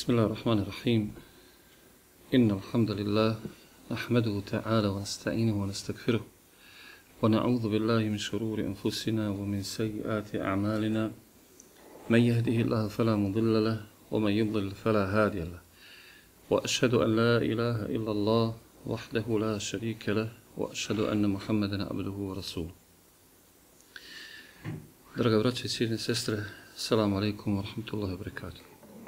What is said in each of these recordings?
بسم الله الرحمن الرحيم إن الحمد لله نحمده تعالى ونستعينه ونستغفره ونعوذ بالله من شرور أنفسنا ومن سيئات أعمالنا من يهده الله فلا مضل له ومن يضلل فلا هادي له وأشهد أن لا إله إلا الله وحده لا شريك له وأشهد أن محمدا عبده ورسوله. Draga braće i cijene sestre, assalamu alaikum wa rahmatullahi wa barakatuh.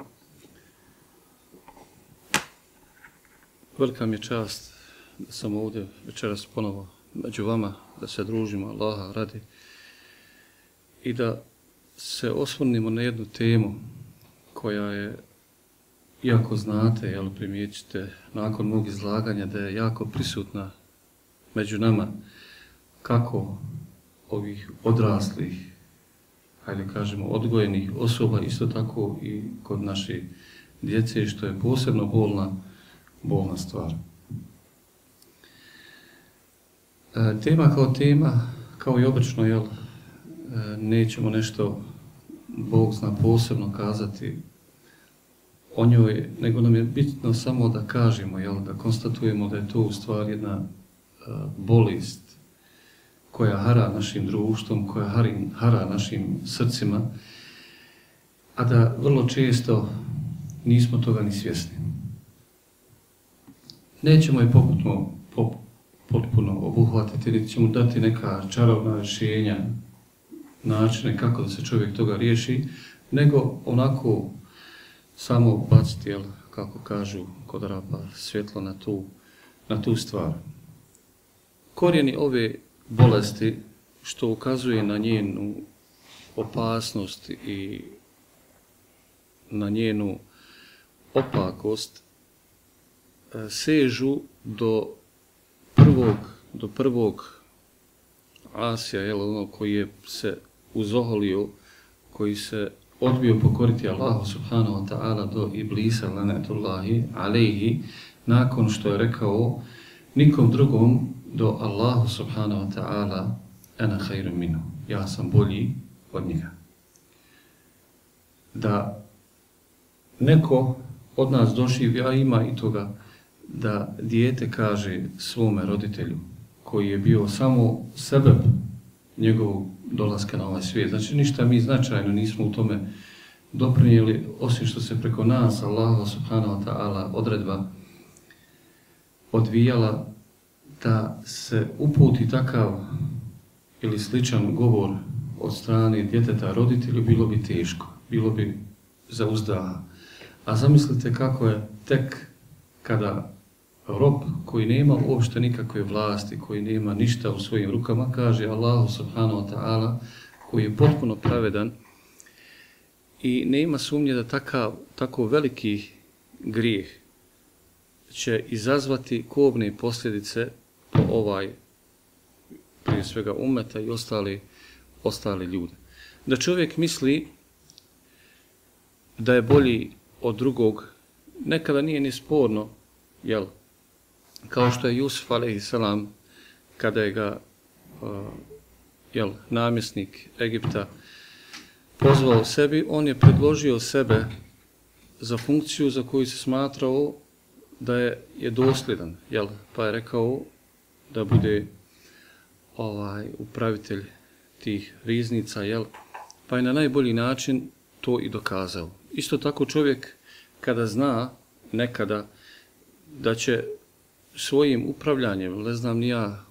Velika mi je čast da sam ovdje večeras ponovo među vama, da se družimo Allaha radi i da se osvrnimo na jednu temu koja je, iako znate, jel, primijećite nakon mog izlaganja da je jako prisutna među nama, kako ovih odraslih, hajde kažemo odgojenih osoba, isto tako i kod naše djece, što je posebno bolna stvar. Tema, kao i obično, jel, nećemo nešto, Bog zna, posebno kazati o njoj, nego nam je bitno samo da kažemo, jel, da konstatujemo da je to u stvari jedna bolest koja hara našim društvom, koja hara našim srcima, a da vrlo često nismo toga ni svjesni. Nećemo je potpuno obuhvatiti, niti ćemo dati neka čarobna rješenja, načine kako da se čovjek toga riješi, nego onako samo baciti, jel, kako kažu kod Arapa, svjetlo na tu stvar. Korijeni ove bolesti, što ukazuje na njenu opasnost i na njenu opakost, sežu do prvog Asija, jel, ono koji je se uzoholio, koji se odbio pokoriti Allahu subhanahu wa ta'ala, do Iblisa, lanetullahi alejhi, nakon što je rekao nikom drugom do Allahu subhanahu wa ta'ala ana khairum minhu, ja sam bolji od njega. Da neko od nas doživi, a ima i toga, da dijete kaže svome roditelju koji je bio samo sebeb njegovog dolaska na ovaj svijet. Znači ništa mi značajno nismo u tome doprinijeli, osim što se preko nas Allahu subhanahu wa ta'ala odredba odvijala da se uputi takav ili sličan govor od strane djeteta roditelju, bilo bi teško, bilo bi za uzdaha. A zamislite kako je tek kada rob koji nema uopšte nikakve vlasti, koji nema ništa u svojim rukama, kaže Allahu subhanahu wa ta'ala, koji je potpuno pravedan i nema sumnje da tako veliki grijeh će izazvati kobne posljedice po prije svega umeta i ostali ljude. Da čovjek misli da je bolji od drugog, nekada nije ni sporno, jel? Kao što je Jusuf a.s. kada je ga namjesnik Egipta pozvao sebi, on je predložio sebe za funkciju za koju se smatrao da je dosljedan, jel? Pa je rekao da bude upravitelj tih riznica, jel? Pa je na najbolji način to i dokazao. Isto tako čovjek kada zna nekada da će svojim upravljanjem, ne znam ni ja,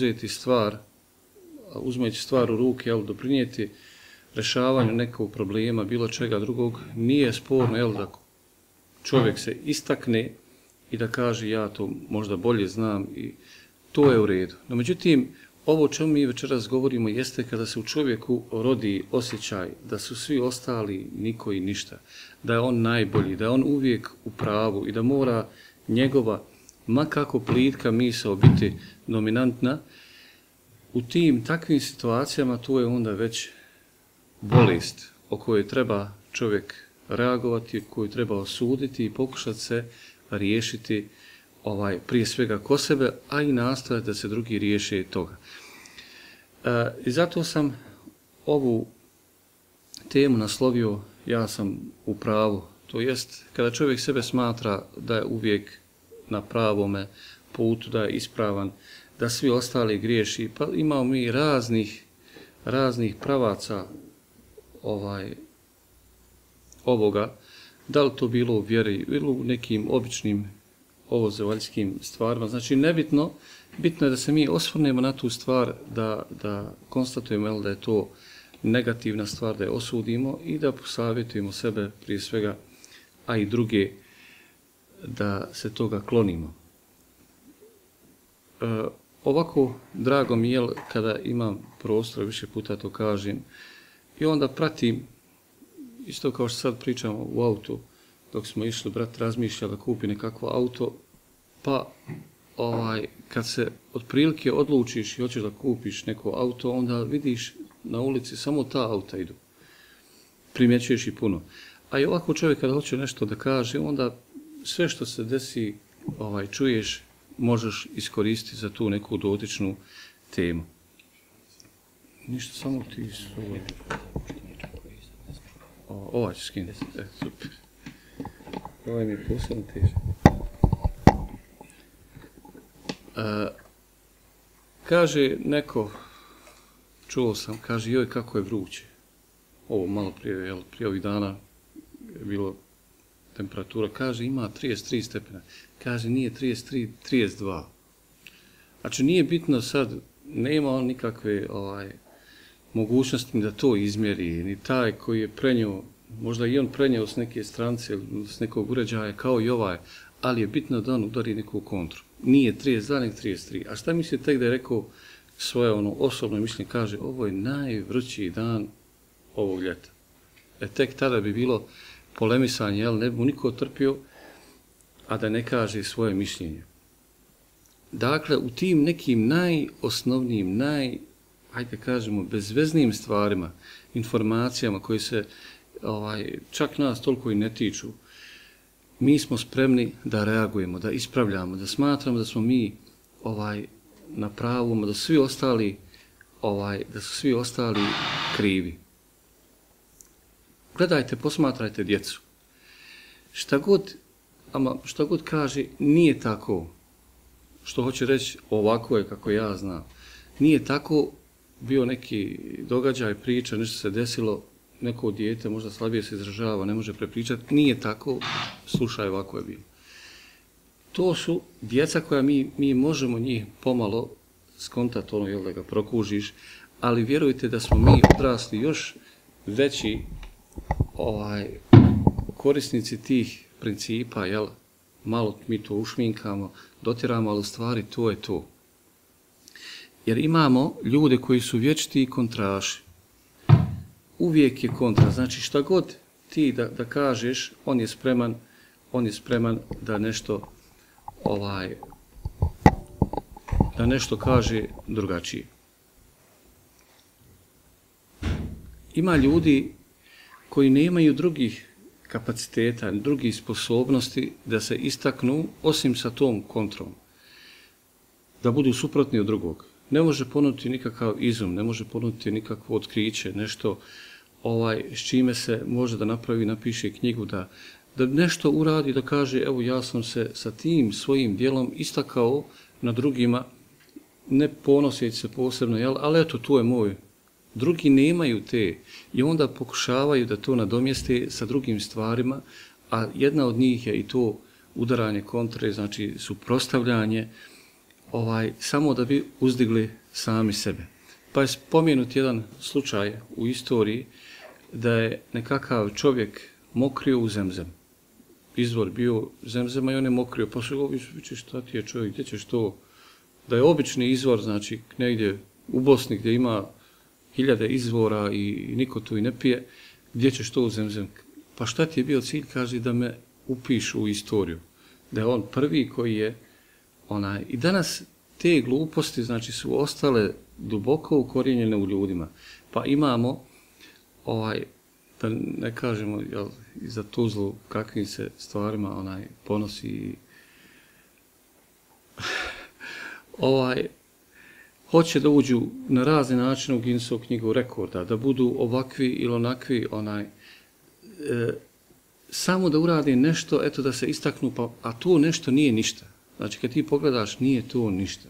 uzmeći stvar u ruke, jel, doprinijeti rješavanju nekog problema, bilo čega drugog, nije sporno, jel, da čovjek se istakne i da kaže ja to možda bolje znam i to je u redu. No međutim, ovo o čemu mi večeras govorimo jeste kada se u čovjeku rodi osjećaj da su svi ostali niko i ništa, da je on najbolji, da je on uvijek u pravu i da mora njegova, ma kako plitka misao, biti dominantna. U tim takvim situacijama to je onda već bolest o kojoj treba čovjek reagovati, koju treba osuditi i pokušati se riješiti prije svega ko sebe, a i nastojati da se drugi riješe toga. I zato sam ovu temu naslovio ja sam u pravu, To jest kada čovjek sebe smatra da je uvijek na pravome putu, da je ispravan, da svi ostali griješi. Pa imamo mi raznih pravaca ovoga, da li to bilo u vjeri ili u nekim običnim ovozemaljskim stvarima. Znači nebitno, bitno je da se mi osvrnemo na tu stvar, da konstatujemo da je to negativna stvar, da je osudimo i da posavjetujemo sebe prije svega, a i druge, da se toga klonimo. Ovako drago mi je kada imam prostor, više puta to kažem, i onda pratim, isto kao što sad pričamo u autu, dok smo išli, brat razmišlja da kupi nekakvo auto, pa kad se otprilike odlučiš i hoćeš da kupiš neko auto, onda vidiš na ulici samo ta auta idu. Primjećuješ i puno. A i ovako čovjek kada hoće nešto da kaže, onda sve što se desi, čuješ, možeš iskoristiti za tu neku dotičnu temu. Ništa, samo ti ovaj će skinuti. Super. Ovaj mi je posebno težak. Kaže neko, čuo sam, kaže joj kako je vruće. Ovo malo prije ovih dana je bilo temperatura, kaže ima 33 stepena. Kaže nije 33, 32. Znači nije bitno sad, nema on nikakve mogućnosti da to izmjeri, ni taj koji je prenio, možda i on prenio s neke strance ili s nekog uređaja kao i ovaj, ali je bitno da on udari neku kontru. Nije 32, nego 33. A šta mislite tek da je rekao svoje osobno mišljenje, kaže ovo je najvrućiji dan ovog ljeta. Tek tada bi bilo polemisanje, ne bi mu niko trpio, a da ne kaže svoje mišljenje. Dakle, u tim nekim najosnovnijim, hajde kažemo, bezveznim stvarima, informacijama koje se čak nas toliko i ne tiču, mi smo spremni da reagujemo, da ispravljamo, da smatramo da smo mi na pravom, da su svi ostali krivi. Gledajte, posmatrajte djecu. Šta god kaže, nije tako. Što hoće reći, ovako je kako ja znam. Nije tako, bio neki događaj, priča, nešto se desilo, neko dijete možda slabije se izražava, ne može prepričati, nije tako, slušaj, ovako je bilo. To su djeca koja mi možemo njih pomalo skontati, da ga prokužiš, ali vjerujte da smo mi odrasli još veći korisnici tih principa, malo mi to ušminkamo, dotiramo, ali u stvari to je to. Jer imamo ljude koji su vječiti kontraši. Uvijek je kontra. Znači šta god ti da kažeš, on je spreman da nešto kaže drugačije. Ima ljudi koji nemaju drugih kapaciteta, drugih sposobnosti da se istaknu osim sa tom kontrom. Da budu suprotni od drugog. Ne može ponuditi nikakav izum, ne može ponuditi nikakvo otkriće, nešto s čime se može da napiše knjigu, da nešto uradi, da kaže evo ja sam se sa tim svojim djelom istakao na drugima, ne ponoseći se posebno, ali eto tu je moj. Drugi nemaju te i onda pokušavaju da to nadomjeste sa drugim stvarima, a jedna od njih je i to udaranje kontre, znači suprotstavljanje, samo da bi uzdigli sami sebe. Pa je spomenut jedan slučaj u istoriji da je nekakav čovjek mokrio u zemzem. Izvor bio zemzema i on je mokrio. Pa su govorili, šta ti je čovjek, gdje ćeš to? Da je obični izvor, znači negdje u Bosni gdje ima 1000 izvora i niko tu i ne pije, gdje ćeš to u zemzem? Pa šta ti je bio cilj, kaže, da me upišu u istoriju. Da je on prvi koji je I danas te gluposti, znači, su ostale duboko ukorijenjene u ljudima. Pa imamo, da ne kažemo, i za Tuzlu kakvim se stvarima ponosi hoće da uđu na razne načine u Guinnessovu knjigu rekorda, da budu ovakvi ili onakvi, samo da urade nešto, eto da se istaknu, a to nešto nije ništa. Znači, kad ti pogledaš, nije to ništa.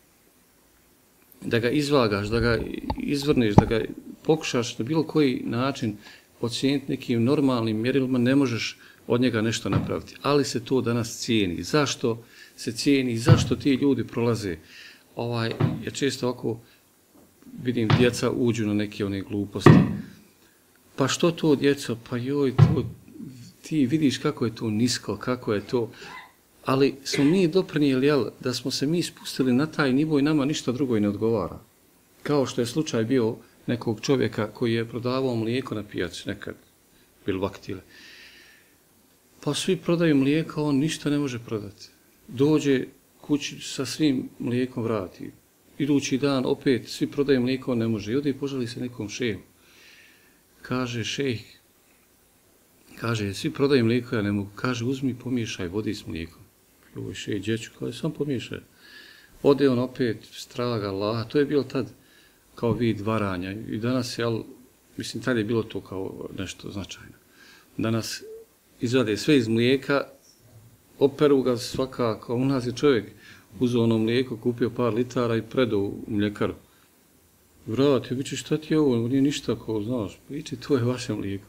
Da ga izvagaš, da ga izvrneš, da ga pokušaš na bilo koji način ocijeniti nekim normalnim mjerilima, ne možeš od njega nešto napraviti. Ali se to danas cijeni. Zašto se cijeni? Zašto ti ljudi prolaze? Ja često ovako vidim djeca uđu na neke one gluposti. Pa što to djeco? Pa joj, ti vidiš kako je to nisko, kako je to. Ali smo mi doprinijeli, da smo se mi spustili na taj nivo i nama ništa drugo i ne odgovara. Kao što je slučaj bio nekog čovjeka koji je prodavao mlijeko na pijaci nekad, bil vaktile. Pa svi prodaju mlijeko, on ništa ne može prodati. Dođe kući sa svim mlijekom vrati. Idući dan opet svi prodaju mlijeko, on ne može. I ode i požali se nekom šehu. Kaže šejh, kaže svi prodaju mlijeko, ja ne mogu. Kaže uzmi pomiješaj vodi s mlijekom. Joj šejh, djeću, kaže sam pomiješaj. Ode on opet, straga Allaha, to je bilo tad kao vid varanja. I danas je, mislim, tad je bilo to kao nešto značajno. Danas izvade sve iz mlijeka, operu ga svakako. U nas je čovjek uzeo ono mlijeko, kupio par litara i predao u mljekaru. Vrati, biće šta ti je ovo, nije ništa kao, znaš, biće to je vaše mlijeko.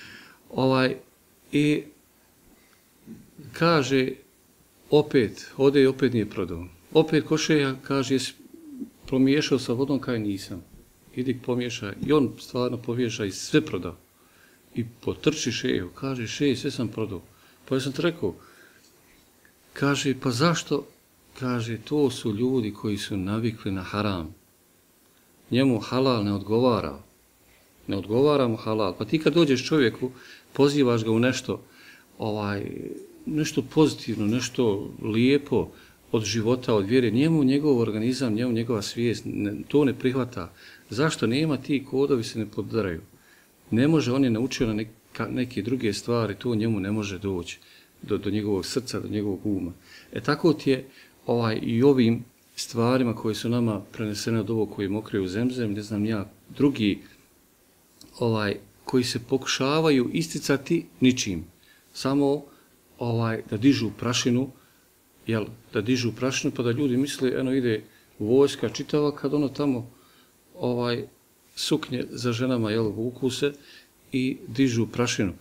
I kaže, opet, ode i opet nije prodao. Opet košeja, kaže, jesi pomiješao sa vodom, kaj nisam. Idi pomiješaj. I on stvarno pomiješaj i sve prodao. I potrči šeju, kaže, šej, sve sam prodao. Pa ja sam ti rekao, kaže, pa zašto? Kaže, to su ljudi koji su navikli na haram. Njemu halal ne odgovara. Ne odgovara mu halal. Pa ti kad dođeš čovjeku, pozivaš ga u nešto, nešto pozitivno, nešto lijepo od života, od vjere. Njemu njegov organizam, njemu njegova svijest to ne prihvata. Zašto? Nema, ti kodovi se ne poddaraju. Ne može, on je naučio na neke druge stvari, to njemu ne može doći do njegovog srca, do njegovog uma. Tako ti je i ovim stvarima koje su nama prenesene od ovog koji mokriju zemzem, ne znam ja, drugi koji se pokušavaju isticati ničim. Samo da dižu prašinu, da dižu prašinu pa da ljudi misle, eno ide vojska čitava kad ono tamo suknje za ženama, vuku se i dižu prašinu.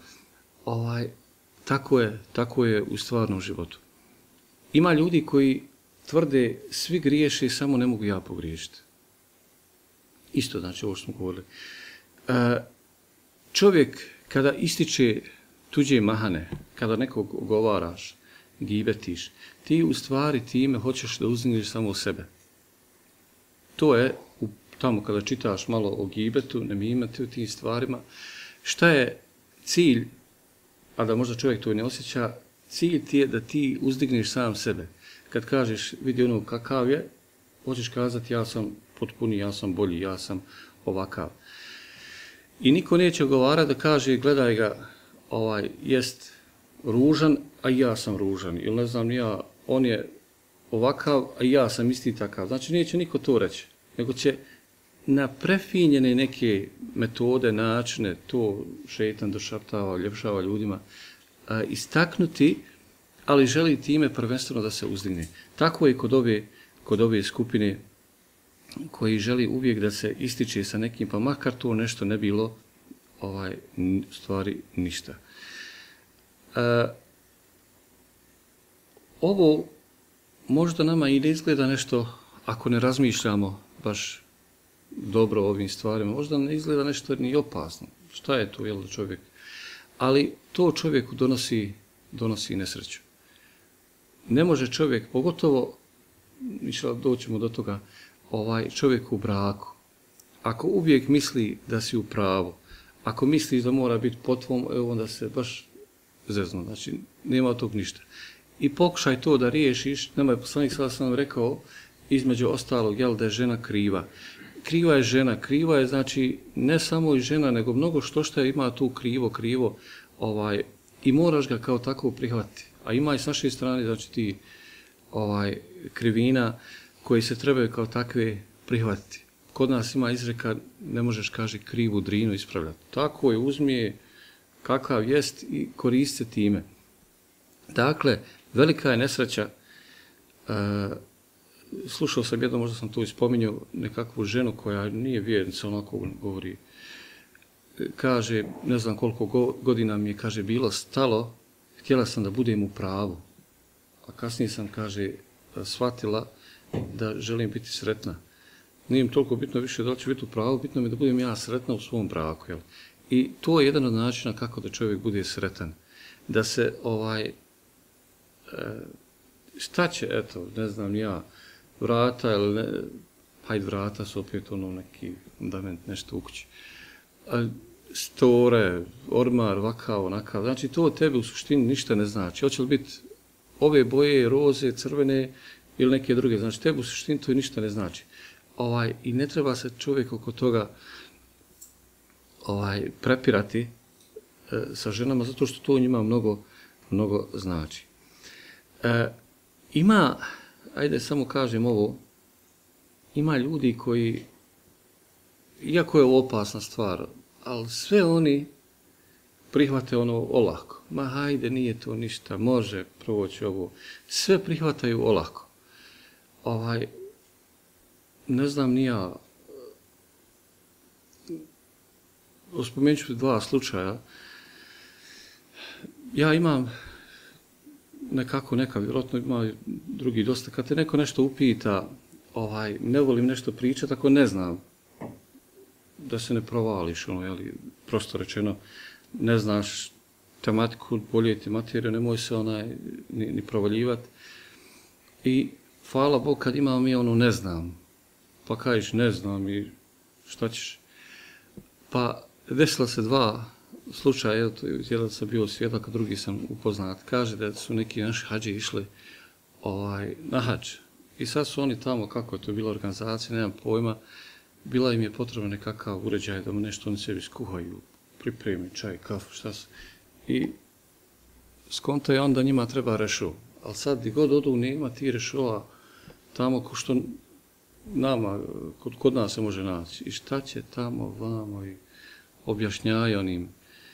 Tako je u stvarnom životu. Ima ljudi koji tvrde svi griješe, samo ne mogu ja pogriješiti. Isto znači ovo što smo govorili. Čovjek kada ističe tuđe mahane, kada nekog ogovaraš, gibetiš, ti u stvari time hoćeš da uzdigneš samo sebe. To je tamo kada čitaš malo o gibetu, nemimati u tim stvarima. Šta je cilj, a da možda čovjek to ne osjeća, cilj ti je da ti uzdigneš sam sebe. Kad kažeš, vidi ono kakav je, hoćeš kazati ja sam potpuni, ja sam bolji, ja sam ovakav. I niko neće ogovarati da kaže, gledaj ga, jest ružan, a ja sam ružan. Ili ne znam ja, on je ovakav, a ja sam isti takav. Znači neće niko to reći, nego će na prefinjene neke metode, načine, to šeitan došaptava, ljepšava ljudima, istaknuti, ali želi time prvenstveno da se uzdigne. Tako je kod ove skupine koji želi uvijek da se ističe sa nekim, pa makar to nešto ne bilo stvari ništa. Ovo možda nama i ne izgleda nešto, ako ne razmišljamo baš dobro o ovim stvarima, možda ne izgleda nešto ni opasno. Šta je to, čovjek? Ali to čovjeku donosi nesreću. Ne može čovjek, pogotovo, doćemo do toga, čovjek u braku, ako uvijek misli da si u pravu, ako misliš da mora biti po tvom, onda se baš zeznu, znači nema od tog ništa. I pokušaj to da riješiš, nama je poslanik sada sam rekao, između ostalog, da je žena kriva. Kriva je žena, kriva je znači ne samo i žena, nego mnogo što ima tu krivo, i moraš ga kao tako prihvatiti. A ima i s naše strane, znači ti krivina koji se trebaju kao takve prihvatiti. Kod nas ima izreka, ne možeš, kaže, krivu drinu ispravljati. Tako je, uzmi je kakav jest i koriste time. Dakle, velika je nesreća, slušao sam jedno, možda sam to ispominjao, nekakvu ženu koja nije vjernica, onako govori, kaže, ne znam koliko godina mi je, kaže, bilo stalo, htjela sam da budem u pravu, a kasnije sam, kaže, shvatila da želim biti sretna. Nije mi toliko bitno više da li ću biti u pravu, bitno mi je da budem ja sretna u svom braku. Jel? I to je jedan od načina kako da čovjek bude sretan. Da se šta će, eto, ne znam ja, vrata ili ne, hajde vrata su opet ono neki fundament, nešto u kući. Store, ormar, vakav, onakav, znači to od tebe u suštini ništa ne znači. Hoće li biti ove boje, roze, crvene ili neke druge, znači tebi u suštini to ništa ne znači. I ne treba se čovjek oko toga prepirati sa ženama, zato što to njima mnogo znači. Ima, ajde samo kažem ovo, ima ljudi koji, iako je ovo opasna stvar, ali sve oni prihvate ono olako. Ma hajde, nije to ništa, može proći ovo. Sve prihvataju olako. Ne znam ni ja, spomenut ću 2 slučaja. Ja imam neka, vjerojatno ima drugi dosta, kad te neko nešto upita, ne volim nešto pričati, ako ne znam, da se ne provališ, prosto rečeno, ne znaš tematiku, bolje ti materiju, nemoj se ni provaljivati. I hvala Bog kad imamo mi ne znam, pa kažeš ne znam i šta ćeš. Pa desila se 2 slučaja, jedan sam bio svjedok, a drugi sam upoznat. Kaže da su neki naši hađi išli na hađ. I sad su oni tamo, kako je to bila organizacija, nemam pojma, bila im je potrebna nekakav uređaj da mu nešto oni sebi skuhaju, pripremi čaj, kafu, šta se. I skonto je onda njima treba rešo. Ali sad gdje god odu nema ti rešova tamo ko što nama, kod nas se može naći. I šta će tamo, vamo i objašnjaju onim.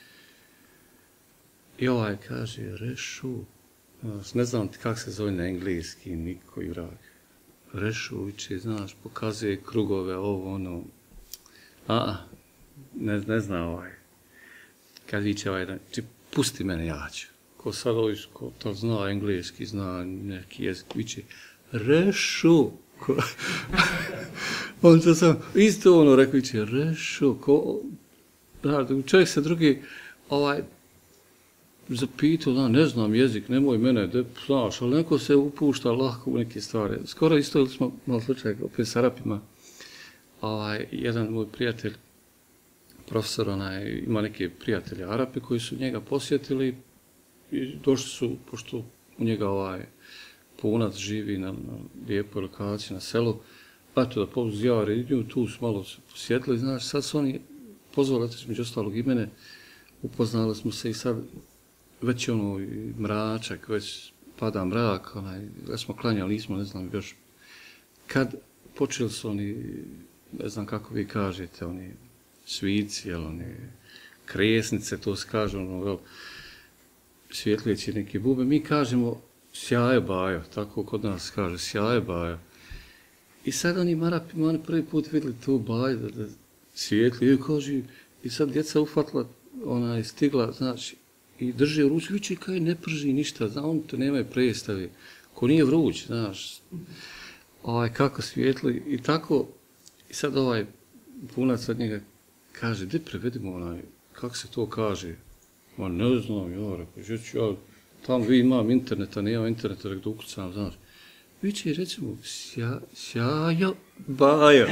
I kaže, rešu, ne znam ti kako se zove na engleski, niko i vrag. Rešu, uči, znaš, pokazuje krugove, ovo, ono. Ne zna kad viće pusti mene, ja ću. Ko sad ko to zna engleski, zna neki jezik, viće, rešu. On to sam isto rekao, viće, rešu. Čovjek se drugi zapitao, ne znam jezik, nemoj mene, znaš, ali neko se upušta lahko u neke stvari. Skoro isto smo malo slučaj opet s Arapima. Jedan moj prijatelj, profesor, ima neke prijatelje Arape koji su njega posjetili i došli su, pošto u njega punac živi na lijepoj lokaciji, na selu, eto da pozijari, tu su malo se posjetili, znaš, sad su oni pozvali, među ostalog i mene, upoznali smo se i sad već mračak, već pada mrak, već smo klanjali, nismo, ne znam još. Kad počeli su oni, ne znam kako vi kažete, oni svici, kresnice, to se kaže, svjetlijeći neke bube, mi kažemo sjaje bajo, tako kod nas kaže, sjaje bajo. I sad oni Arapima, oni prvi put vidjeli tu bajo, da svijetli, i sad djeca uhvatila, ona je stigla, znači, i drži u ruci, viće kaj ne prži ništa, zna, on to nemaju predstavi, ko nije vruć, znaš, kako svijetli, i tako, i sad punac od njega kaže, gdje prevedimo kako se to kaže, ma ne znam, ja tamo vi imam interneta, nemam interneta, da ukucam, znaš, viće recimo, sjaja baja,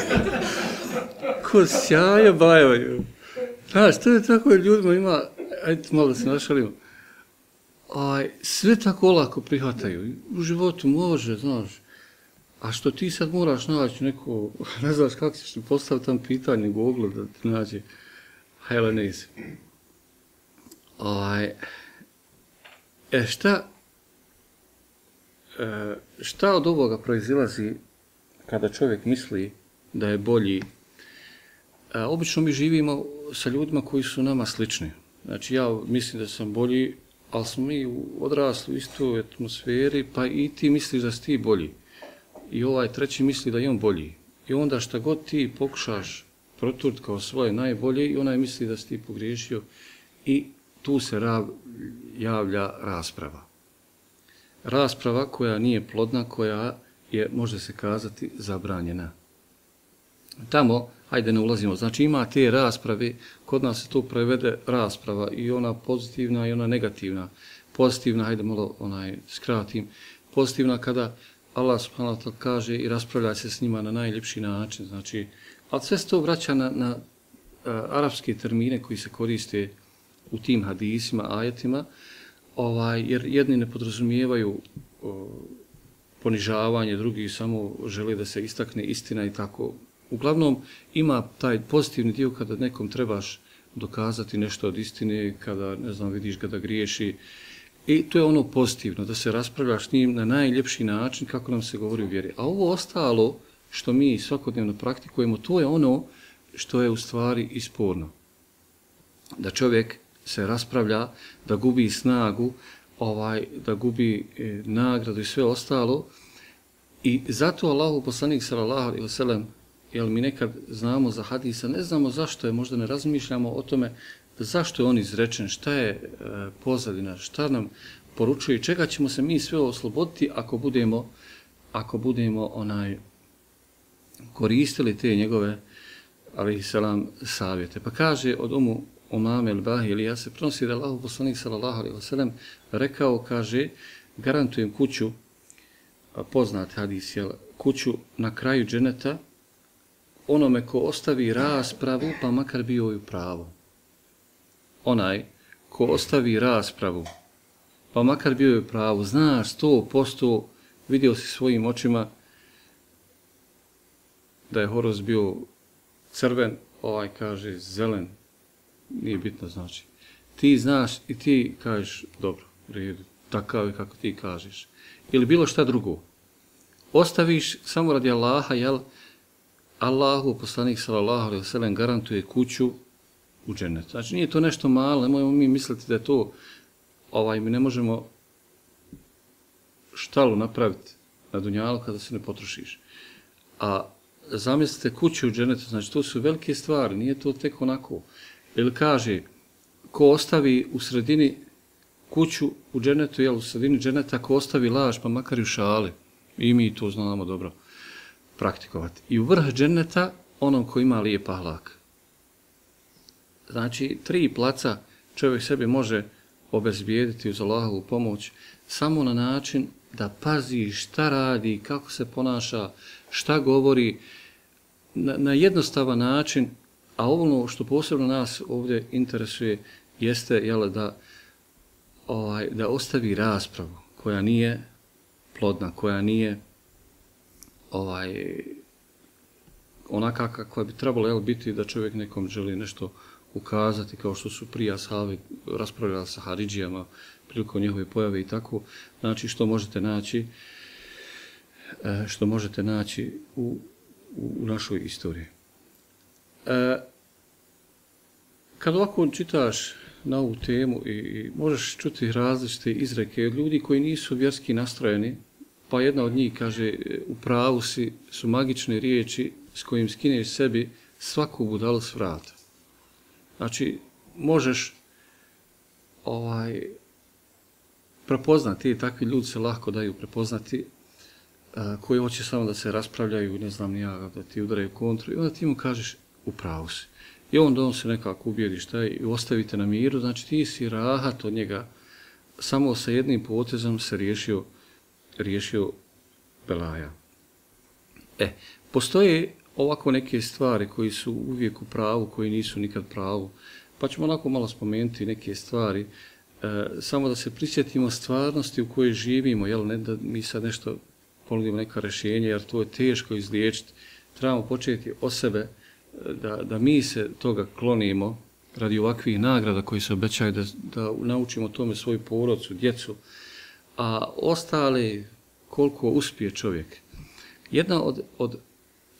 ko sjaja baja, znaš, to je tako ljudima ima, ajde malo da se našalimo, sve tako olako prihvataju, u životu može, znaš, a što ti sad moraš naći neko, ne znaš kako ćeš ti postaviti tam pitanje Google da ti nađe Helenese. Šta od ovoga proizilazi kada čovjek misli da je bolji? Obično mi živimo sa ljudima koji su nama slični. Znači ja mislim da sam bolji, ali smo mi odrasli u istoj atmosferi, pa i ti misliš da si ti bolji. I ovaj treći misli da je on bolji. I onda šta god ti pokušaš proturiti kao svoje najbolje i onaj misli da si ti pogriješio i tu se javlja rasprava. Rasprava koja nije plodna, koja je, može se kazati, zabranjena. Tamo, hajde ne ulazimo, znači ima te rasprave, kod nas se tu prevede rasprava i ona pozitivna i ona negativna. Pozitivna, hajde malo skratim, pozitivna kada Allah subhanahu wa ta'ala kaže i raspravlja se s njima na najljepši način, znači, ali sve se to vraća na arapske termine koji se koriste u tim hadisima, ajetima, jer jedni ne podrazumijevaju ponižavanje, drugi samo žele da se istakne istina i tako. Uglavnom ima taj pozitivni dio kada nekom trebaš dokazati nešto od istine, kada, ne znam, vidiš ga da griješi. I to je ono pozitivno, da se raspravljaš s njim na najljepši način kako nam se govori u vjeri. A ovo ostalo što mi svakodnevno praktikujemo, to je ono što je u stvari i sporno. Da čovjek se raspravlja, da gubi snagu, da gubi nagradu i sve ostalo. I zato Allahu poslanik sallallahu alejhi ve sellem, jer mi nekad znamo za hadisa, ne znamo zašto je, možda ne razmišljamo o tome zašto je on izrečen, šta je pozadina, šta nam poručuje, čega ćemo se mi sve osloboditi ako budemo koristili te njegove alejhiselam savjete. Pa kaže od Umame el-Bahilija se prenosi da Allahu poslanik sallallahu alejhi ve sellem rekao, kaže, garantujem kuću, poznat hadis, kuću na kraju dženeta onome ko ostavi raspravu, pa makar bio i u pravu. Onaj ko ostavi raspravu, pa makar bio i u pravu, znaš 100%, vidio si svojim očima da je horoz bio crven, kaže zelen, nije bitno znači. Ti znaš i ti kažeš, dobro, u redu, takav je kako ti kažeš. Ili bilo šta drugo. Ostaviš samo radi Allaha, jel? Allahu, poslanik sallallahu alejhi ve sellem, garantuje kuću u džennetu. Znači nije to nešto malo, nemojmo mi misliti da je to, mi ne možemo štalu napraviti na dunjalu kada se ne potrošiš. A zamislite kuću u džennetu, znači to su velike stvari, nije to tek onako. Ili kaže, ko ostavi u sredini kuću u džennetu, jel, u sredini dženeta, ko ostavi laž, pa makar i u šali, i mi to znamo dobro praktikovati. I u vrh dženeta onom ko ima lijep ahlak. Znači, 3 placa čovjek sebi može obezbijediti uz Allahovu pomoć samo na način da pazi šta radi, kako se ponaša, šta govori, na jednostavan način, a ono što posebno nas ovdje interesuje jeste, jel, da ostavi raspravu koja nije plodna, koja nije onaka kakva bi trebalo, jel, biti da čovjek nekom želi nešto ukazati, kao što su prije ashabi raspravljali sa haridžijama prilikom njihove pojave i tako. Znači što možete naći u našoj istoriji. Kad ovako čitaš na ovu temu i možeš čuti različite izreke od ljudi koji nisu vjerski nastrojeni, pa jedna od njih kaže, u pravu su magične riječi s kojim skineš sebi svaku budalu s vrata. Znači, možeš prepoznati, takvi ljudi se lako daju prepoznati, koji hoće samo da se raspravljaju, ne znam ni ja, da ti udaraju kontru, i onda ti mu kažeš, u pravu si. I onda on se nekako ubijedi šta je i ostavite na miru, znači ti si rahat od njega, samo sa jednim potezom se riješio belaja. Postoje ovako neke stvari koji su uvijek u pravu, koji nisu nikad pravu, pa ćemo onako malo spomenuti neke stvari, samo da se prisjetimo stvarnosti u kojoj živimo, jel, ne da mi sad nešto ponudimo neka rješenja, jer to je teško izliječiti. Trebamo početi od sebe, da mi se toga klonimo radi ovakvih nagrada koji se obećaju, da naučimo tome svoju porodcu, djecu, a ostali koliko uspije čovjek. Jedna od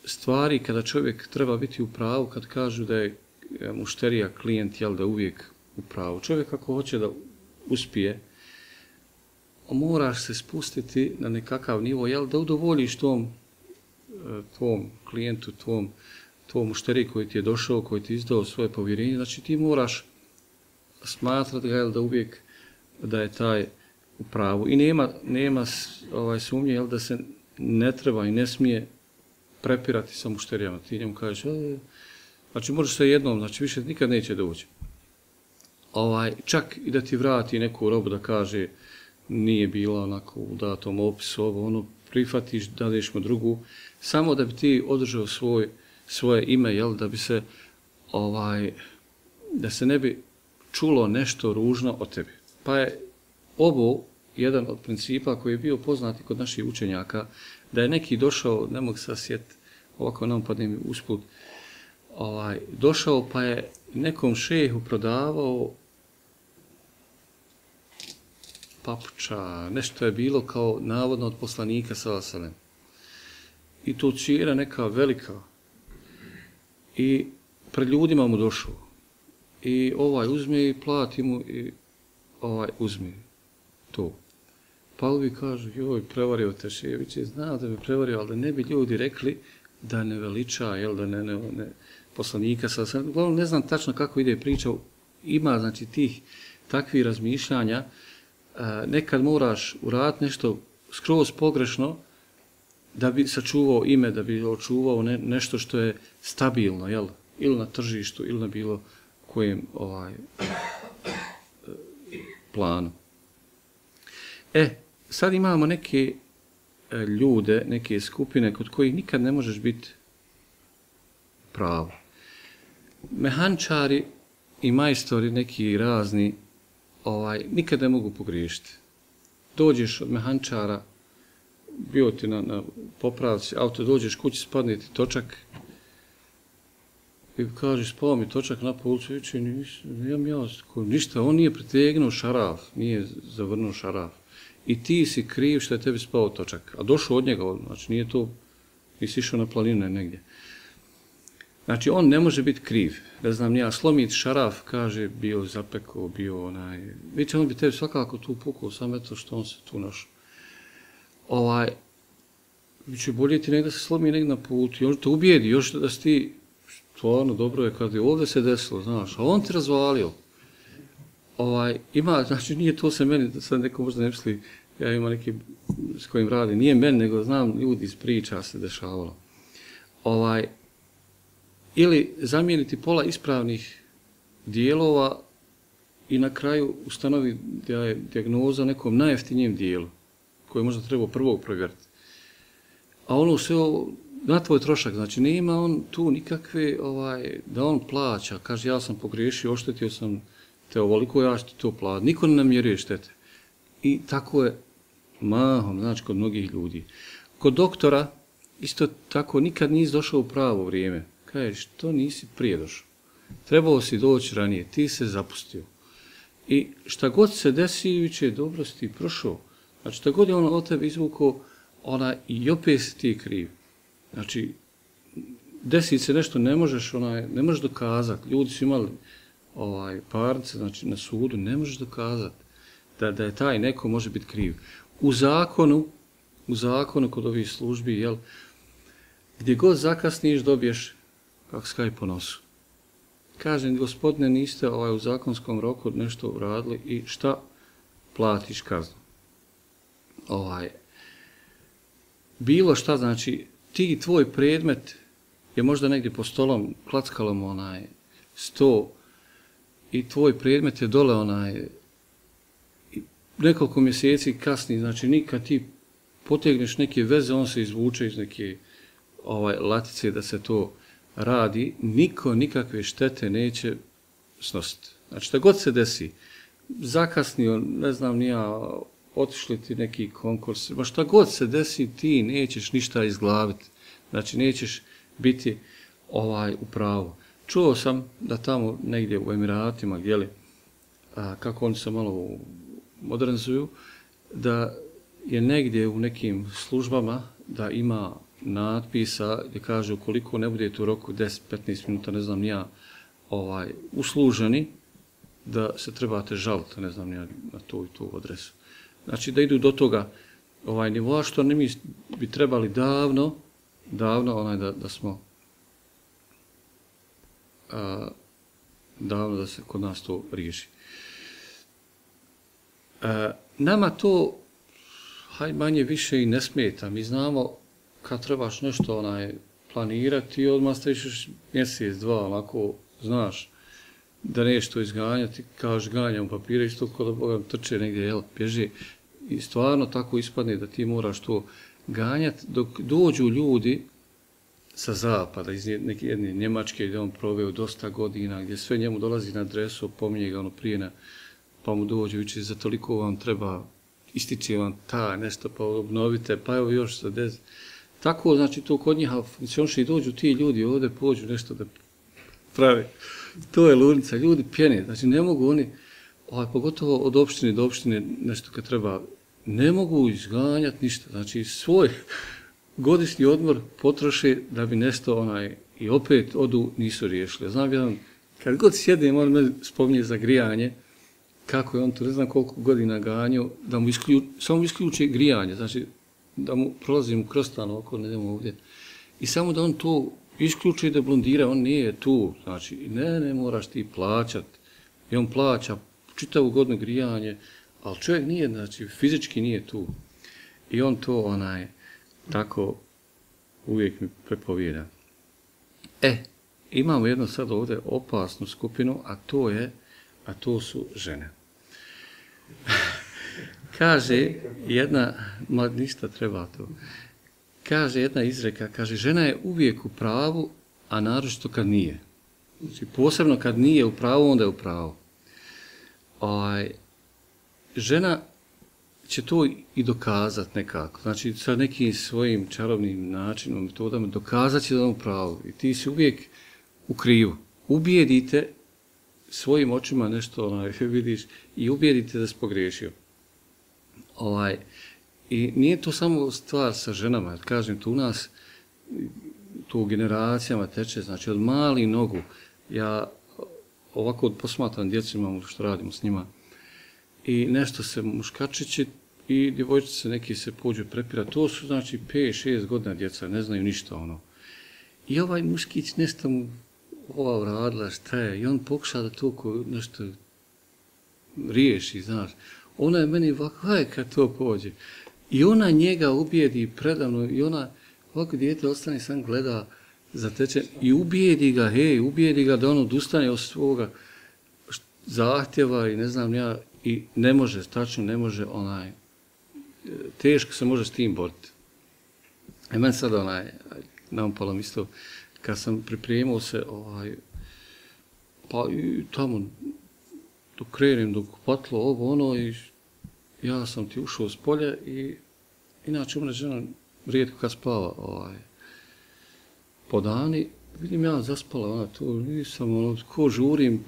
stvari kada čovjek treba biti u pravu, kad kažu da je mušterija, klijent, jel, da uvijek u pravu. Čovjek ako hoće da uspije, moraš se spustiti na nekakav nivo, jel, da udovoljiš tvom klijentu, tvom mušteri koji ti je došao, koji ti je izdao svoje povjerenje. Znači ti moraš smatrati ga, jel, da uvijek da je taj u pravu. I nema sumnje, jel, da se ne treba i ne smije prepirati sa mušterijama. Ti njemu kažeš, znači možeš sve jednom, znači više nikad neće doći. Čak i da ti vrati neku robu da kaže nije bila onako u datom opisu, prihvatiš, dadeš mu drugu, samo da bi ti održao svoje ime, jel, da bi se da se ne bi čulo nešto ružno o tebi. Pa je ovo jedan od principa koji je bio poznati kod naših učenjaka, da je neki došao, ne mogu se sjetiti, ovako nam padne mi usput, došao pa je nekom šehu prodavao papuča, nešto je bilo kao navodno od poslanika sallallahu alejhi ve sellem. I to cijena neka velika. I pred ljudima mu došao. I uzme i plati mu i uzme to. Pa ovi kažu, joj, prevario te Ševiće, znao da bi prevario, ali da ne bi ljudi rekli da ne veliča, jel, da ne poslanika sallallahu alejhi ve sellem. Uglavnom ne znam tačno kako ide priča, ima znači tih takvih razmišljanja. Nekad moraš uraditi nešto skroz pogrešno da bi sačuvao ime, da bi očuvao nešto što je stabilno, jel? Ili na tržištu, ili na bilo kojem planu. Sad imamo neke ljude, neke skupine kod kojih nikad ne možeš biti pravo. Mehančari i majstori neki razni nikad ne mogu pogriješiti. Dođeš od mehančara, bio ti na popravci auto, dođeš kući, spadne ti točak i kažeš, spao mi točak na policu, viče, ništa, on nije pretegnuo šaraf, nije zavrnuo šaraf. I ti si kriv što je tebi spao točak, a došao od njega, znači nije to, nisi išao na planine negdje. Znači, on ne može biti kriv. Ne znam, ja slomiti šaraf, kaže, bio zapekao, bio Vidite, on bi tebi svakako tu pukao, samo eto što on se tu našao. Biće bolje ti negdje se slomi negdje na putu, još te ubijedi, još da si ti, stvarno dobro je kad je ovdje se desilo, znaš, a on ti razvalio. Ima, znači, nije to se meni, da sad neko možda ne misli, ja imam neki s kojim radi, nije meni, nego znam ljudi iz priča se dešavalo. Ili zamijeniti pola ispravnih dijelova i na kraju ustanovi da je dijagnoza nekom najjeftinijem dijelu, koji možda treba prvo provjeriti. A ono sve na tvoj trošak, znači nema on tu nikakve, da on plaća, kaže ja sam pogriješio, oštetio sam te ovoliko, ja ću ti to platiti. Niko ne namjeruje štete. I tako je mahom, znači kod mnogih ljudi. Kod doktora isto tako nikad nisi došao u pravo vrijeme. Kaže, što nisi prije došao? Trebao si doći ranije, ti se zapustio. I šta god se desi, viće, dobro si ti prošao. Znači, šta god je on od tebe izvukao, i opet si ti kriv. Znači, desi se nešto, ne možeš dokazati. Ljudi su imali parnice, znači na sudu, ne možeš dokazati da je taj neko može biti kriv. U zakonu kod ovih službi, jel, gdje god zakasniš, dobiješ kako skaj po nosu. Kažem, gospodine, niste u zakonskom roku nešto uradili i šta? Platiš kaznu. Bilo šta, znači, ti tvoj predmet je možda negdje po stolom, klackalom sto i tvoj predmet je dole nekoliko mjeseci kasni, znači nikad ti potegneš neke veze, on se izvuče iz neke latice da se to radi, niko nikakve štete neće snositi. Znači, šta god se desi, zakasnio, ne znam nija, otišli ti neki konkurs, ma šta god se desi, ti nećeš ništa izglaviti. Znači, nećeš biti u pravu. Čuo sam da tamo negdje u Emiratima, kako oni se malo modernizuju, da je negdje u nekim službama da ima natpisa gdje kaže ukoliko ne budete u roku 10-15 minuta, ne znam ja, usluženi, da se trebate žaliti, ne znam, na tu i tu adresu. Znači da idu do toga nivoa, što ne mi bi trebali davno da smo davno da se kod nas to riješi. Nama to manje više i ne smeta. Mi znamo kad trebaš nešto planirati i odmah staviš mjesec, dva, onako znaš da nešto izganjati, kažeš ganjam papire, isto kod da Boga trče negdje, bježi. I stvarno tako ispadne da ti moraš to ganjati dok dođu ljudi sa zapada, iz jedne Njemačke gdje on proveo dosta godina, gdje sve njemu dolazi na adresu, pominje ga prije, pa mu dođu i za toliko vam treba, ističe vam nešto, pa obnovite, pa evo još za 10. Tako, znači, to kod njih funkcioniše i dođu ti ljudi ovdje, pođu nešto da pravi. To je ludnica, ljudi pjene, znači ne mogu oni, pogotovo od opštine do opštine, nešto kad treba, ne mogu izganjati ništa, znači svoj godišnji odmor potroše da bi nešto i opet odu, nisu riješili. Znam jedan, kad god sjedem, on me spominje za grijanje, kako je on to, ne znam koliko godina ganjao, da mu samo isključi grijanje, znači da mu prolazim kroz stan oko, ne idemo ovdje, i samo da on to isključi da blondira, on nije tu, znači ne moraš ti plaćat, i on plaća čitavu godinu grijanje, ali čovjek nije, znači fizički nije tu. I on to tako uvijek mi prepovijeda. Imamo jednu sad ovdje opasnu skupinu, a to su žene. Kaže jedna, ništa treba to, kaže jedna izreka, kaže žena je uvijek u pravu, a naročito kad nije. Znači, posebno kad nije u pravu, onda je u pravu. Žena će to i dokazati nekako, znači sa nekim svojim čarobnim načinom, metodama, dokazat će da je u pravu. I ti si uvijek u krivu. Ubijedite svojim očima nešto vidiš i ubijedite da si pogriješio. I nije to samo stvar sa ženama, kažem, tu u nas, tu u generacijama teče, znači od malih nogu, ja ovako posmatram djecu, imamo što radimo s njima, i nešto se muškačići i djevojčice neki se pođu prepira, to su znači 5-6 godina djeca, ne znaju ništa I ovaj muškić nešto mu ova uradila, šta je, i on pokuša da to nešto riješi, znaš. Ona je meni ovako, kad to pođe. I ona njega ubijedi predavno, i ona ovako dijete ostane sam gleda zatečen i ubijedi ga da on odustane od svoga zahtjeva i ne znam ja, i ne može, tačno ne može teško se može s tim boriti. Meni sad naupalo mi isto, kad sam pripremao se, pa i tamo dok krenem, dok patlo i ja sam ti ušao s polja i inače umre žena rijetko kad spava po dani, vidim ja zaspala tu, nisam ko žurim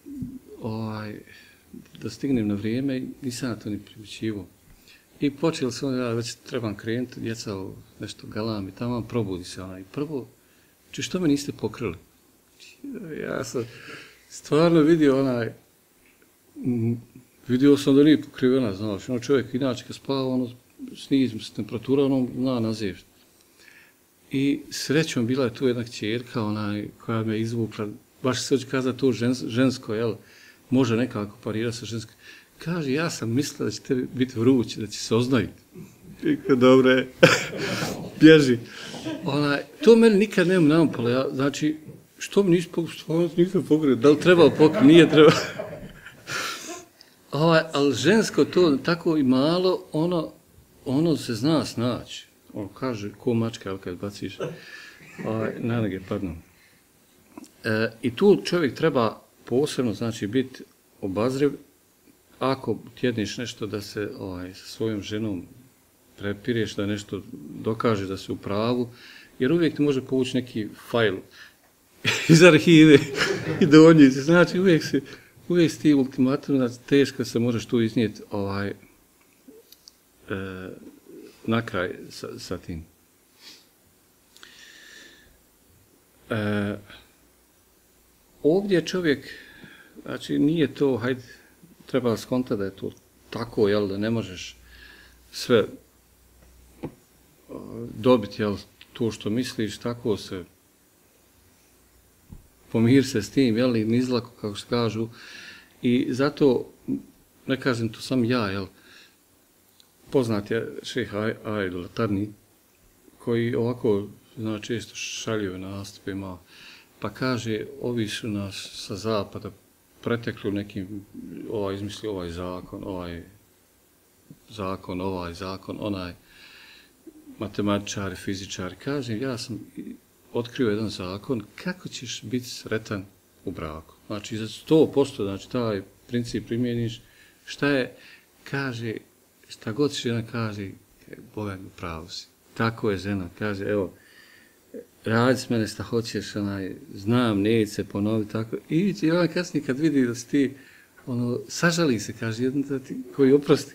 da stignem na vrijeme, nisam na to ni primjećivao. I počeli se ja već trebam krenuti, djeca nešto galami, tamo probudi se i prvo, što me niste pokrili? Ja sam stvarno vidio sam da nije pokrivena, znaš, čovjek inače kad spava, snizim se temperatura, zna naziješt. I srećom bila je tu jedna kćerka, koja me izvukla, baš se hoće kazati to žensko, jel, može nekako parirati sa ženskom. Kaže, ja sam mislila da će tebi biti vruće, da će se oznojiti. Dobre, bježi. To meni nikad nema naupalo, znači, što mi nisam pokrio, da li trebao pokrio, nije trebao. Ali žensko to tako i malo, ono se zna snaći. On kaže, ko mačka, ali kad baciš na noge, pardon. I tu čovjek treba posebno, znači, biti obazriv. Ako tjedniš nešto da se sa svojom ženom prepireš, da nešto dokaže da si u pravu, jer uvijek ti može povući neki fajl iz arhive i donijeti. Znači, uvijek si ti ultimatum, teško se možeš tu iznijeti na kraj sa tim. Ovdje čovjek Znači, nije to, hajde, treba skontati da je to tako, jel, da ne možeš sve dobiti, jel, to što misliš, tako se pomir se s tim, jel, nizlako, kako se kažu. I zato, ne kažem to sam ja, jel, poznat je šejh Aidul Latarni, koji ovako, zna, često šalju na nastupima, pa kaže, ovi su nas sa zapada pretekli u nekim, izmislio ovaj zakon, onaj, matematičari, fizičari. Kažem, ja sam otkrio jedan zakon, kako ćeš biti sretan u braku. Znači, za 100%, znači, taj princip primjeniš, šta je, kaže, šta god žena kaže, Boga mi pravo si. Tako je žena, kaže, evo, radi s mene šta hoćeš, znam, neće se ponoviti, tako. I ona kasnije kad vidi da si ti, sažali se, kaže, jedan da ti, koji oprosti.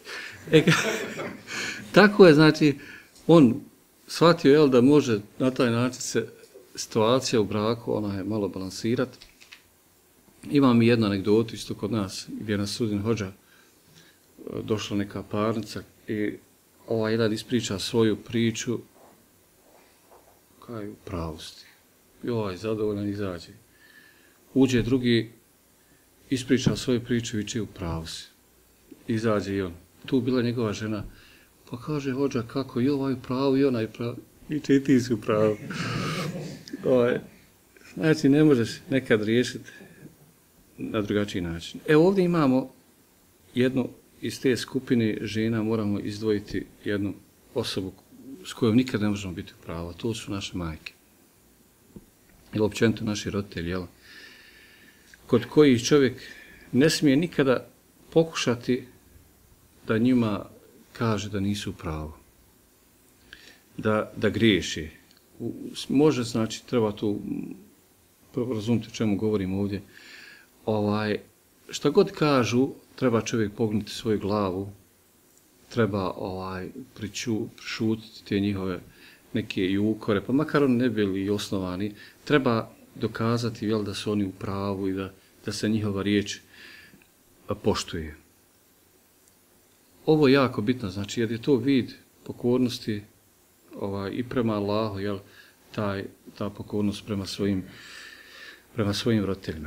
Tako je, znači, on shvatio, jel, da može na taj način se situacija u braku, malo balansirati. Imam i jednu anegdotu isto kod nas, gdje je na Sudin Hodža došla neka parnica i jedan ispriča svoju priču, kaj u pravosti. I zadovoljan izađe. Uđe drugi, ispriča svoju priču i u pravu si. Izađe i on. Tu bila njegova žena, pa kaže Hodža kako i ovaj pravu i onaj pravu. I ti si u pravu. Znači, ne možeš nekad riješiti na drugačiji način. Ovdje imamo jednu iz te skupine žena, moramo izdvojiti jednu osobu s kojom nikad ne možemo biti u pravu. To su naše majke. Ili općenito naši roditelji, jel? Kod kojih čovjek ne smije nikada pokušati da njima kaže da nisu u pravu. Da griješi. Može, znači, treba tu razumjeti o čemu govorim ovdje. Šta god kažu, treba čovjek pognuti svoju glavu, treba prišutiti te njihove neke i ukore, pa makar oni ne bili osnovani, treba dokazati, jel, da su oni u pravu i da se njihova riječ poštuje. Ovo je jako bitno, znači, jer je to vid pokornosti i prema Allahu, jel, ta pokornost prema svojim roditeljima.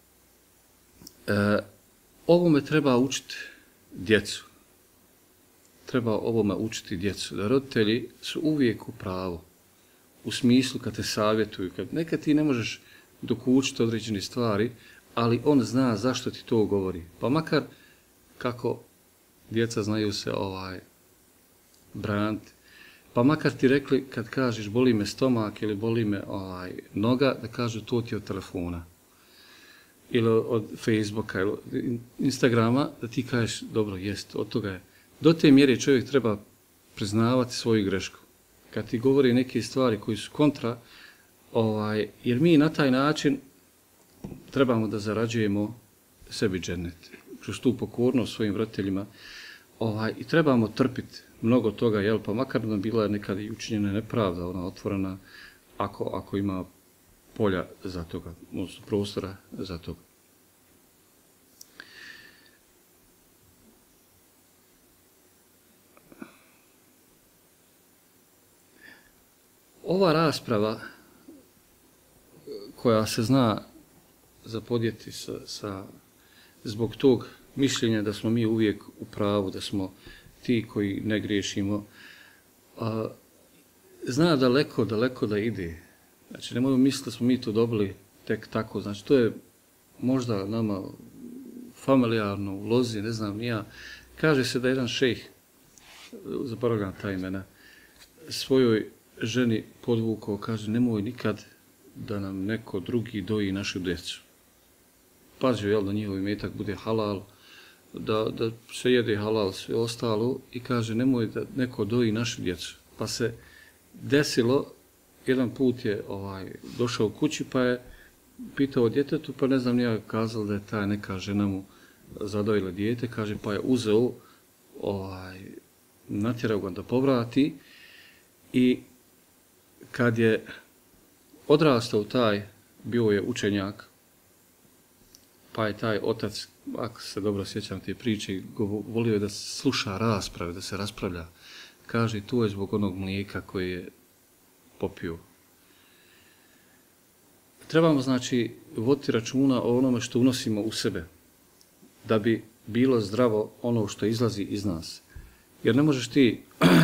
Ovome treba učiti djecu. Treba ovome učiti djecu. Da roditelji su uvijek u pravu. U smislu kad te savjetuju. Nekad ti ne možeš dokučiti određene stvari, ali on zna zašto ti to govori. Pa makar kako djeca znaju se braniti. Pa makar ti rekli kad kažeš boli me stomak ili boli me noga, da kažu to ti od telefona. Ili od Facebooka ili od Instagrama, da ti kažeš dobro, jest, od toga je. Do te mjere čovjek treba priznavati svoju grešku. Kad ti govori neke stvari koji su kontra, jer mi na taj način trebamo da zarađujemo sebi džennet. Kroz tu pokornost svojim roditeljima i trebamo trpiti mnogo toga, jel, pa makar nam bila nekad i učinjena nepravda, ona otvorena, ako ima polja za toga, odnosno prostora za toga. Ova rasprava koja se zna zapodjeti zbog tog mišljenja da smo mi uvijek u pravu, da smo ti koji ne griješimo, zna daleko da ide. Znači, nemojmo misliti da smo mi to dobili tek tako. Znači, to je možda nama familijarno u lozi, ne znam ni ja. Kaže se da jedan šejh, zaboravljam ta imena, svojoj ženi podvukao, kaže, nemoj nikad da nam neko drugi doji našu djecu. Pazi, jel, da njihov imetak bude halal, da se jede halal, sve ostalo, i kaže, nemoj da neko doji našu djecu. Pa se desilo, jedan put je došao u kući, pa je pitao djetetu, pa ne znam, nije kazala da je ta neka žena mu zadojila dijete, kaže, pa je uzeo, natjerao ga da povrati, i kad je odrastao taj, bio je učenjak, pa je taj otac, ako se dobro sjećam te priče, volio je da sluša rasprave, da se raspravlja. Kaže, to je zbog onog mlijeka koje je popio. Trebamo, znači, voditi računa o onome što unosimo u sebe, da bi bilo zdravo ono što izlazi iz nas. Jer ne možeš ti,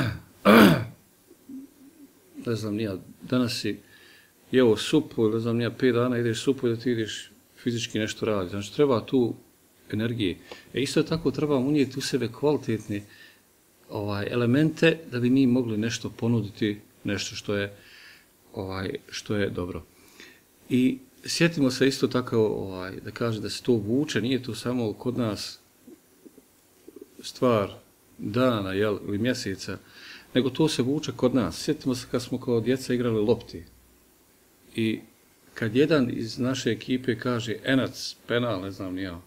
ne znam nija, danas si jeo supu, ne znam nija, 5 dana ideš supu i da ti ideš fizički nešto raditi. Znači, treba tu energije. Isto tako trebamo unijeti u sebe kvalitetne elemente da bi mi mogli nešto ponuditi, nešto što je dobro. I sjetimo se isto tako da kaže da se to vuče, nije to samo kod nas stvar dana ili mjeseca, nego to se vuče kod nas. Sjetimo se kad smo kao djeca igrali lopti i kad jedan iz naše ekipe kaže enac, penal, ne znam ni ja,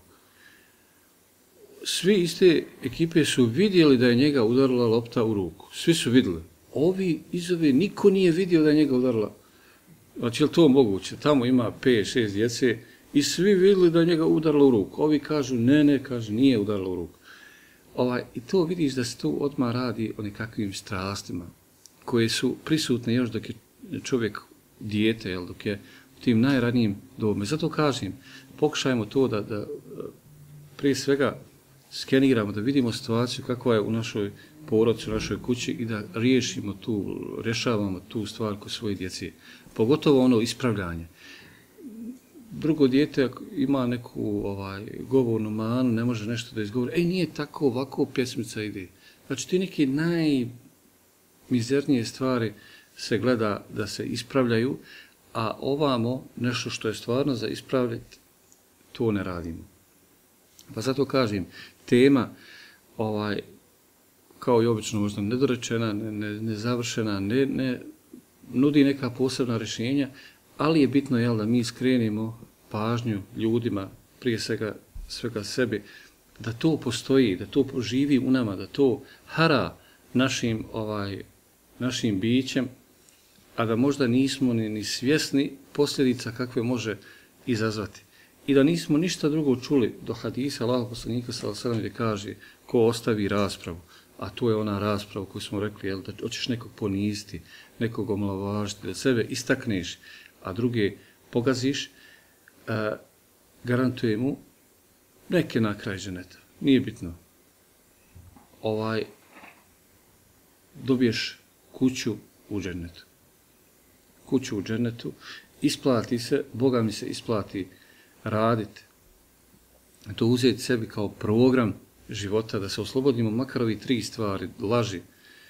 svi iz te ekipe su vidjeli da je njega udarila lopta u ruku. Svi su vidjeli. Ovi iz ove niko nije vidio da je njega udarila. Znači, je li to moguće? Tamo ima 5-6 djece i svi vidjeli da je njega udarila u ruku. Ovi kažu, ne, kaže, nije udarila u ruku. I to vidiš da se tu odmah radi o nekakvim strastima koje su prisutne još dok je čovjek dijete, dok je u tim najranijim dobama. Zato kažem, pokušajmo to da prije svega skeniramo, da vidimo situaciju kakva je u našoj porodici, u našoj kući i da rješavamo tu stvar kod svoje djece. Pogotovo ono ispravljanje. Drugo dijete ima neku govornu manu, ne može nešto da izgovori. Nije tako, ovako pjesmica ide. Znači, ti neke najmizernije stvari se gleda da se ispravljaju, a ovamo nešto što je stvarno za ispravljati, to ne radimo. Pa zato kažem, tema kao i obično možda nedorečena, nezavršena, ne nudi neka posebna rješenja, ali je bitno da mi skrenimo pažnju ljudima, prije svega sebi, da to postoji, da to živi u nama, da to hara našim bićem, a da možda nismo ni svjesni posljedica kakve može izazvati. I da nismo ništa drugo čuli do hadisa Allahov poslanika sallallahu alejhi ve sellem gdje kaže ko ostavi raspravu, a to je ona rasprava koju smo rekli, da hoćeš nekog poniziti, nekog omalovažiti, da sebe istakneš, a druge pogaziš, garantuje mu neke na kraj dženeta. Nije bitno. Dobiješ kuću u džennetu. Kuću u džennetu, isplati se, Boga mi se isplati raditi. To uzeti sebi kao program života, da se oslobodimo makar ovi 3 stvari, laži,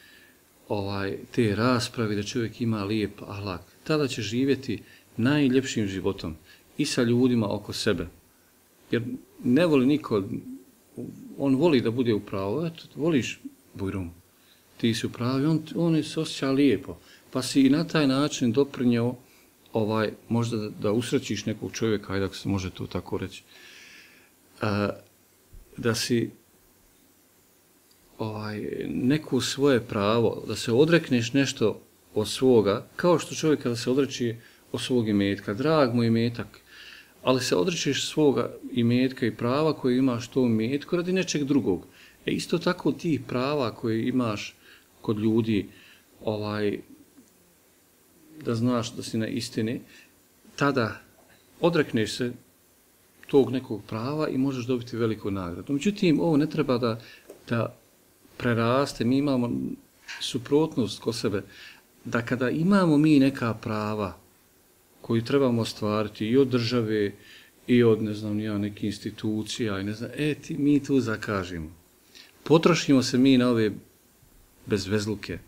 te raspravi, da čovjek ima lijep ahlak. Tada će živjeti najljepšim životom i sa ljudima oko sebe. Jer ne voli niko, on voli da bude u pravu. Eto, voliš Bujrum, ti si u pravu, on se osjeća lijepo. Pa si i na taj način doprinjeo možda da usrećiš nekog čovjeka, ajde ako se može to tako reći, da si neko svoje pravo, da se odrekneš nešto od svoga, kao što čovjek kada se odreći od svog imetka, drag mu imetak, ali se odrećeš svoga imetka i prava koje imaš to imetku radi nečeg drugog. Isto tako tih prava koje imaš kod ljudi, da znaš da si na istini, tada odrekneš se tog nekog prava i možeš dobiti veliku nagradu. Međutim, ovo ne treba da preraste, mi imamo suprotnost kod sebe, da kada imamo mi neka prava koju trebamo ostvariti i od države i od, nekih institucija, mi tu zakažemo. Potrošimo se mi na ove bezvezluke.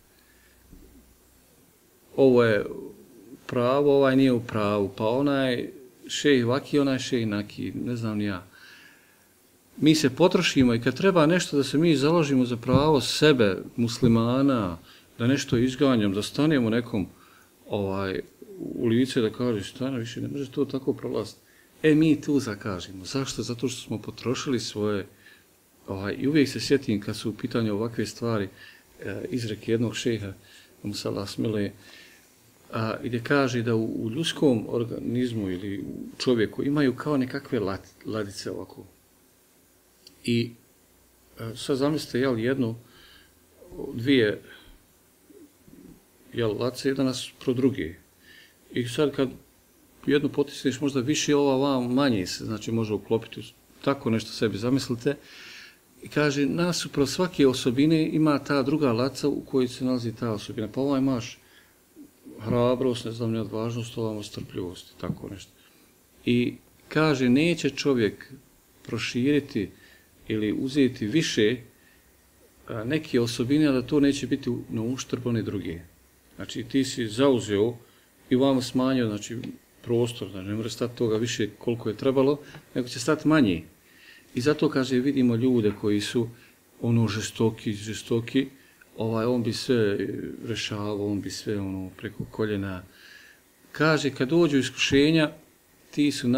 Ovo je pravo, ovaj nije u pravu, pa onaj šejh vaki, onaj šejh naki, ne znam ni ja. Mi se potrošimo i kad treba nešto da se mi založimo za pravo sebe, muslimana, da nešto izganjam, da stanemo nekom u lice da kaže stane više, ne može to tako prolaziti. Mi tu zakažemo. Zašto? Zato što smo potrošili svoje, i uvijek se sjetim kad su u pitanju ovakve stvari, izreke jednog šejha, Musala Smile, gdje kaže da u ljudskom organizmu ili u čovjeku imaju kao nekakve ladice ovako. I sad zamislite, jednu, dvije ladice, jedan nas pro druge. I sad kad jednu potisneš, možda više, ova vam manje se, znači može uklopiti, tako nešto sebi zamislite. I kaže, nasuprot svake osobine ima ta druga ladica u kojoj se nalazi ta osobina. Pa ovaj imaš hrabrost, ne znam, neodvažnost, ovamo strpljivost, tako nešto. I kaže, neće čovjek proširiti ili uzeti više neke osobine, a da to neće biti na uštrb one druge. Znači, ti si zauzeo i vam smanjio, znači, prostor, znači, ne može stati toga više koliko je trebalo, nego će stati manje. I zato, kaže, vidimo ljude koji su žestoki, on bi sve rešavao, on bi sve preko koljena. Kaže, kad dođu iskušenja, ti su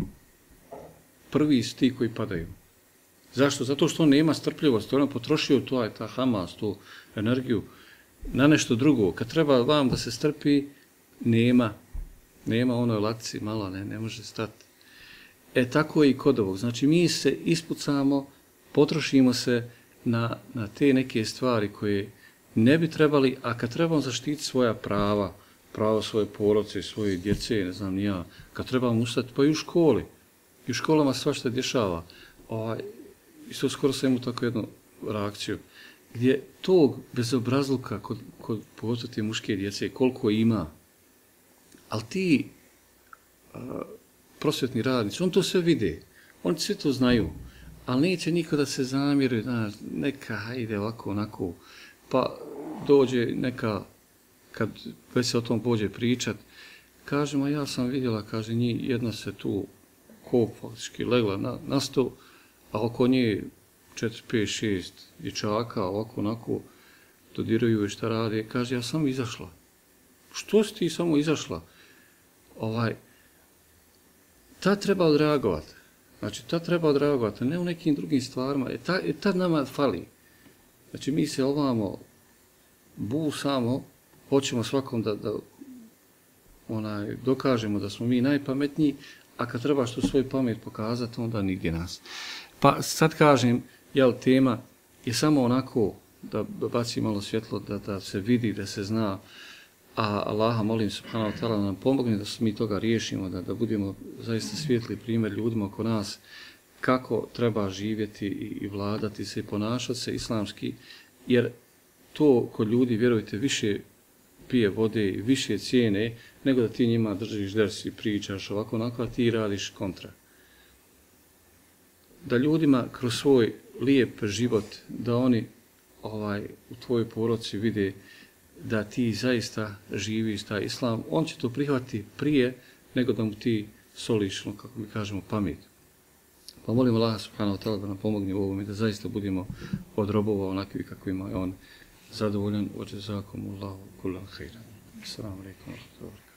prvi ti koji padaju. Zašto? Zato što on nema strpljivosti, on potrošio ta Hamas, tu energiju na nešto drugo. Kad treba vam da se strpi, nema onoj latici malo, ne može stati. Tako je i kod ovog. Znači, mi se ispucamo, potrošimo se na te neke stvari koje ne bi trebali, a kad trebamo zaštiti svoja prava svoje porodice, svoje djece, ne znam ni ja, kad trebamo ustati, pa i u školi. I u školama svašta dešava. Isto skoro sam imao tako jednu reakciju, gdje tog bezobrazluka kod pogotovo te muške djece, koliko ima, ali ti prosvjetni radnici, on to sve vide, oni sve to znaju, ali neće niko da se zamjeri, neka ide ovako, onako, pa dođe neka, kad već se o tom pođe pričat, kažemo, ja sam vidjela, kaže, jedna se tu faktički legla na stol, a oko nje 4, 5, 6 dječaka, ovako, onako, dodiruju i šta rade, kaže, ja sam izašla. Što si ti samo izašla? Tad treba odreagovati. Znači, tad treba odreagovati, ne u nekim drugim stvarima. Tad nama fali. Znači, mi se ovamo busamo, hoćemo svakom da dokažemo da smo mi najpametniji, a kad trebaš tu svoju pamet pokazati, onda nigdje nas. Pa sad kažem, tema je samo onako da baci malo svjetlo, da se vidi, da se zna, a Allaha molim subhanahu wa ta'ala da nam pomogne da mi toga riješimo, da budemo zaista svijetli primjer ljudima oko nas kako treba živjeti i vladati se i ponašati se islamski, jer to kod ljudi, vjerujte, više pije vode i više cijene nego da ti njima držiš ders i pričaš ovako onako, a ti radiš kontra. Da ljudima kroz svoj lijep život, da oni u tvojoj porodici vide da ti zaista živiš taj islam, on će to prihvatiti prije nego da mu ti soliš, kako mi kažemo, pamet. Pa molim Allaha subhanahu wa ta'ala da nam pomogne u ovom i da zaista budemo od robova onakvi kakvima je on zadovoljan. Wa jazakumullahu kullan khairan. Assalamu alaikum wa rahmatullahi wa barakatuh.